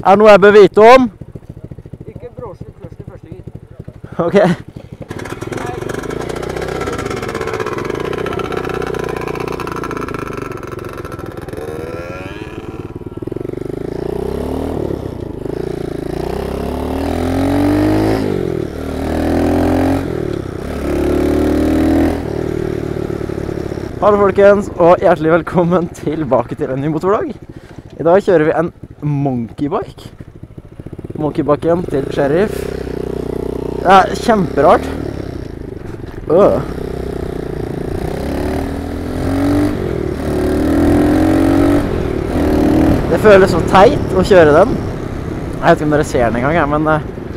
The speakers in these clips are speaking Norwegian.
Er det noe jeg bør vite om? Ikke bråslig først i første gir. Ok. Hallo folkens, og hjertelig velkommen tilbake til en ny motorvlogg. I dag kjører vi en monkeybike. Monkeybiken til Sheriff. Det er kjemperart. Det føles så teit å kjøre den. Jeg vet ikke om dere ser den en gang, men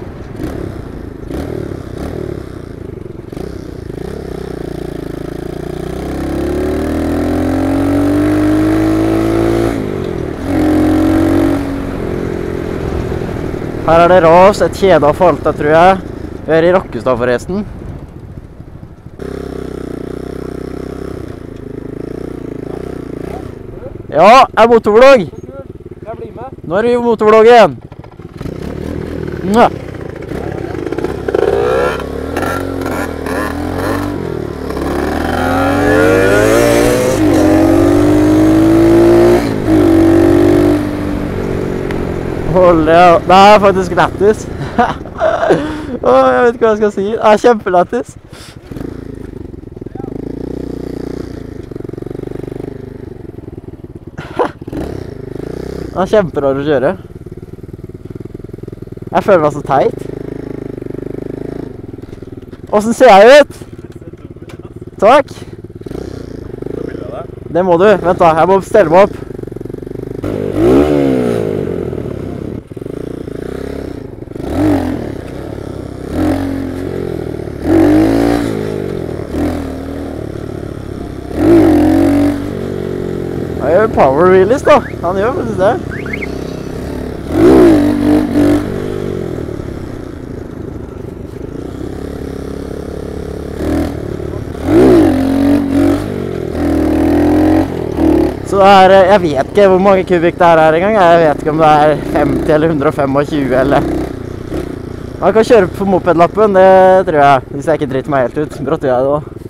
her er det ras, et kjede av falta, tror jeg. Vi er i Rakkestad forresten. Ja, er motorvlogg. Jeg blir med. Nå er vi i motorvloggen. Ja. Det er faktisk lættis. Jeg vet ikke hva jeg skal si. Det er kjempelættis. Det er kjemperar å kjøre. Jeg føler meg så teit. Hvordan ser jeg ut? Takk. Det må du. Vent da, jeg må stelle meg opp. Han gjør power wheelies da. Han gjør faktisk det. Så det er, jeg vet ikke hvor mange kubikk det er her en gang. Jeg vet ikke om det er 50 eller 125 eller... Man kan kjøre på mopedlappen, det tror jeg. Hvis jeg ikke driter meg helt ut. Brått gjør jeg det også.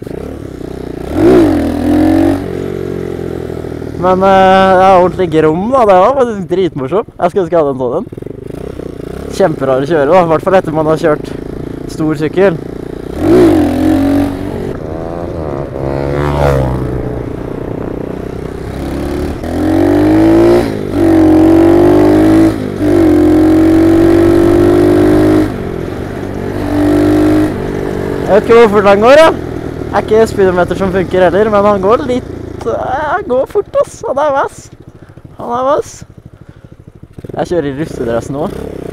Men det er ordentlig grom da, det var faktisk dritmorsomt. Jeg skulle ønske jeg hadde en sånn. Kjemperar å kjøre da, i hvert fall etter man har kjørt stor sykkel. Jeg vet ikke hvor fort han går, ja. Det er ikke speedometer som funker heller, men han går litt... Han går fort, ass. Han er vass. Han er vass. Jeg kjører i russedress nå.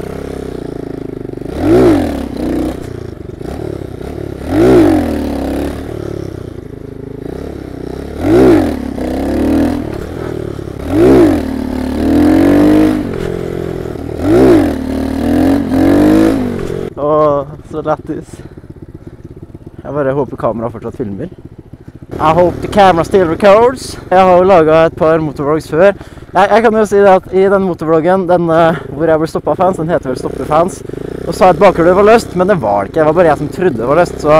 Åh, så lættis. Jeg bare håper kameraet fortsatt filmer. I hope the camera still records. Jeg har jo laget et par motorvlogs før. Jeg kan jo si det at i den motorvloggen, den hvor jeg ble stoppet av fans, den heter vel Stoppe fans, og sa at bakhjulet var løst, men det var det ikke. Det var bare jeg som trodde det var løst, så...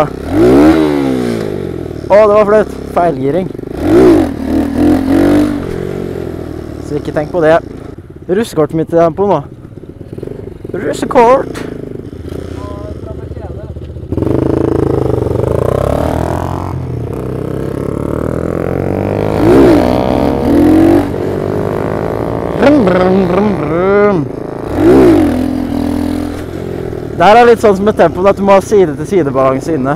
Åh, det var flaut. Feilgiring. Så ikke tenk på det. Russekortet mitt i den på nå. Russekort! Det her er litt sånn som et tempo, at du må ha side-til-side-balanse inne.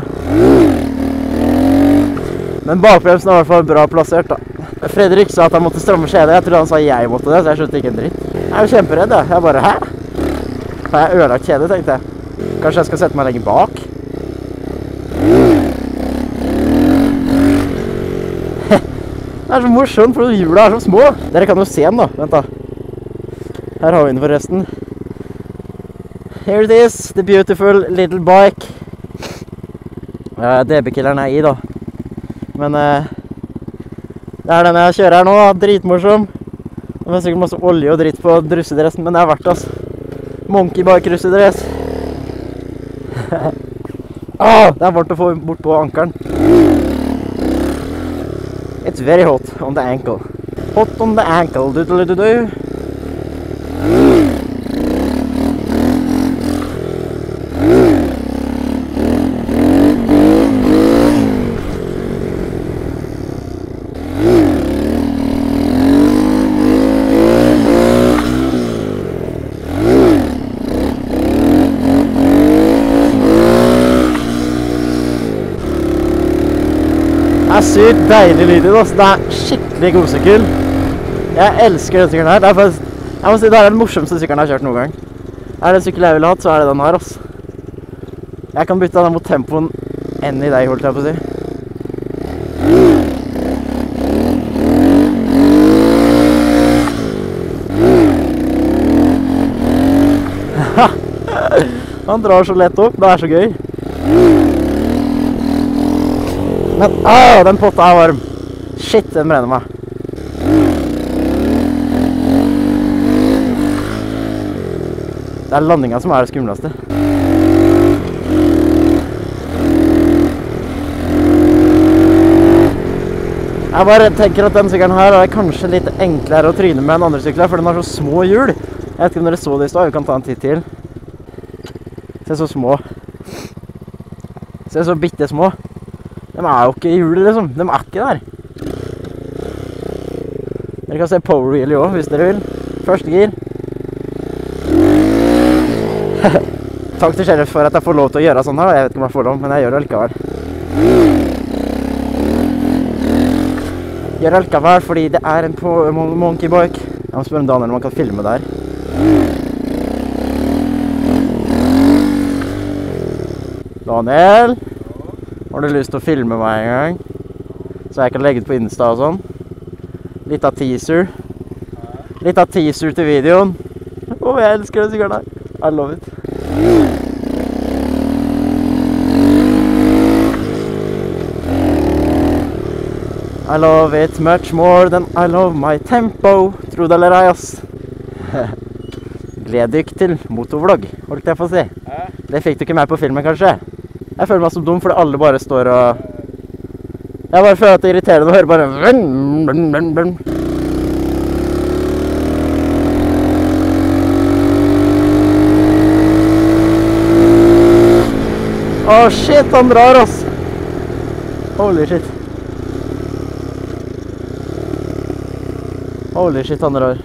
Men bakbremsen er i hvert fall bra plassert da. Fredrik sa at han måtte stramme skjedet. Jeg trodde han sa jeg måtte det, så jeg skjønte ikke en dritt. Jeg er jo kjemperedd, jeg. Jeg bare, hæ? Har jeg ødelagt kjedet, tenkte jeg. Kanskje jeg skal sette meg lenger bak? Det er så morsomt, for hjulene er så små. Dere kan jo se den da, vent da. Her har vi den forresten. Here it is, the beautiful little bike. DB-killeren er i da. Men det er den jeg kjører her nå, dritmorsom. Det var sikkert masse olje og dritt på russedressen, men det er verdt det, altså. Monkeybike-russedress. Det er varmt å få bort på ankeren. It's very hot on the ankle. Hot on the ankle, du-du-du-du-du. Det er sykt deilig lyd i det, altså. Det er skikkelig god sykkel. Jeg elsker den sykkelen her. Det er faktisk, jeg må si det er den morsomste sykkelen jeg har kjørt noen gang. Er det en sykkel jeg ville hatt, så er det den her, altså. Jeg kan bytte den mot tempoen enn i deg, holdt jeg på å si. Han drar så lett opp, det er så gøy. Men, den potta er varm. Shit, den brenner meg. Det er landinga som er det skumleste. Jeg bare tenker at den sykkelen her er kanskje litt enklere å tryne med enn andre sykler, for den har så små hjul. Jeg vet ikke om dere så det i stad, vi kan ta en titt til. Se så små. Se så bitte små. De er jo ikke i hjulet, liksom. De er ikke der. Dere kan se power wheelie også, hvis dere vil. Første gir. Takk til sheriff for at jeg får lov til å gjøre sånn her. Jeg vet ikke om jeg får lov, men jeg gjør det likevel. Gjør det likevel fordi det er en monkeybike. Jeg må spørre om Daniel om man kan filme der. Daniel? Har du lyst til å filme meg en gang? Så jeg kan legge det på Insta og sånn. Litt av teaser. Litt av teaser til videoen. Jeg elsker den sykkelen her. I love it. I love it much more than I love my tempo. Tro det eller ei, ass. Gled dykk til motovlogg, holdt jeg på å si. Det fikk du ikke med på filmen, kanskje? Jeg føler meg som dum, fordi alle bare står og... Jeg bare føler at det er irriterende å høre bare... Åh, shit, han drar, ass! Holy shit. Holy shit, han drar.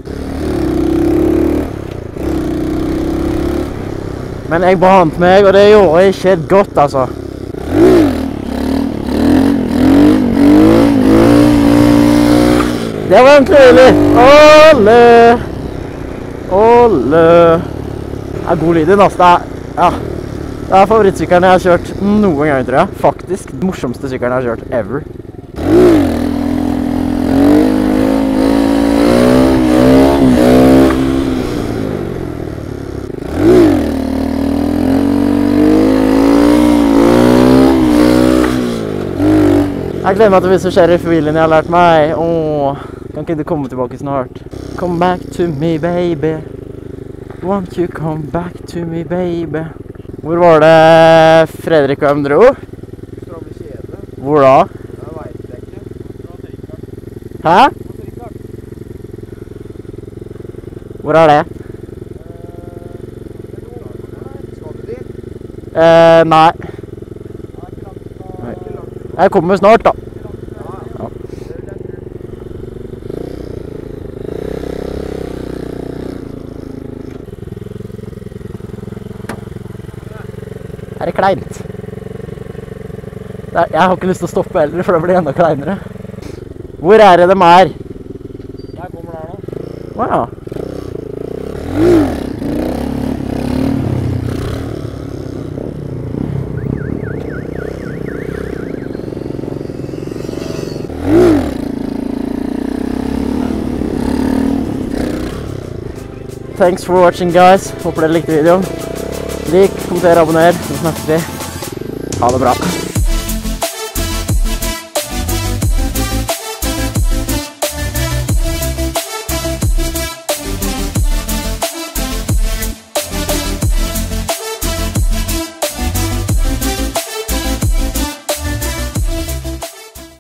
Men jeg bant meg, og det gjorde ikke godt, altså. Det var en trøylig. Ole! Ole! Det er god lyd i den, altså. Det er favorittsykkelen jeg har kjørt noen gang, tror jeg. Faktisk, den morsomste sykkelen jeg har kjørt ever. Jeg gleder meg til å vise sheriff-wheelien jeg har lært meg. Kan ikke du komme tilbake snart? Come back to me, baby. Won't you come back to me, baby? Hvor var det Fredrik og M dro? Stramme kjede. Hvor da? Jeg vet det ikke. Hæ? Hvor er det? Skal du dit? Nei. Jeg kommer snart, da. Ja. Er det kleint? Jeg har ikke lyst til å stoppe heller, for det blir enda kleinere. Hvor er det de er? Jeg kommer der nå. Åja. Thanks for watching, guys. Håper dere likte videoen. Lik, kommenter, abonner. Så snakkes vi. Ha det bra.